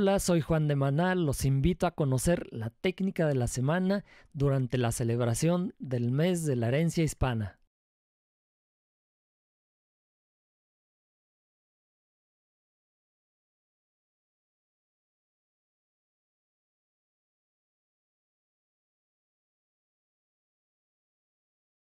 Hola, soy Juan de Manal. Los invito a conocer la técnica de la semana durante la celebración del mes de la herencia hispana.